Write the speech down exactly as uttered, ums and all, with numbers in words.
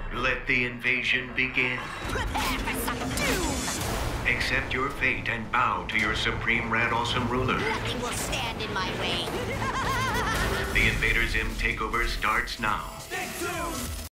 Let the invasion begin. Prepare for some doom! Accept your fate and bow to your supreme Rad Awesome ruler. Nothing will stand in my way. The Invader Zim takeover starts now. Stick to!